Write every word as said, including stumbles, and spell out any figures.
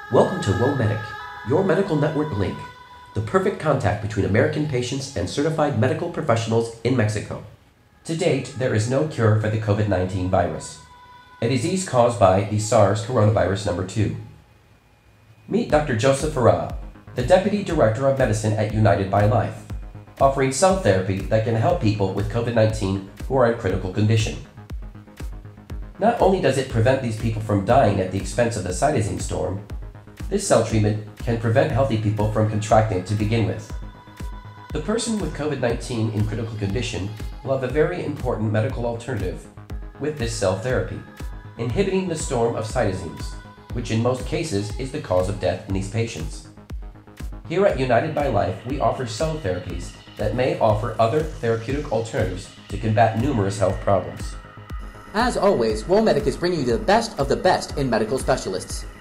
Welcome to WOMedic, your medical network link, the perfect contact between American patients and certified medical professionals in Mexico. To date, there is no cure for the COVID nineteen virus, a disease caused by the SARS coronavirus number two. Meet Doctor Joseph Farah, the Deputy Director of Medicine at United by Life, offering cell therapy that can help people with COVID nineteen who are in critical condition. Not only does it prevent these people from dying at the expense of the cytosine storm, this cell treatment can prevent healthy people from contracting it to begin with. The person with COVID nineteen in critical condition will have a very important medical alternative with this cell therapy, inhibiting the storm of cytosines, which in most cases is the cause of death in these patients. Here at United by Life, we offer cell therapies that may offer other therapeutic alternatives to combat numerous health problems. As always, WOMedic is bringing you the best of the best in medical specialists.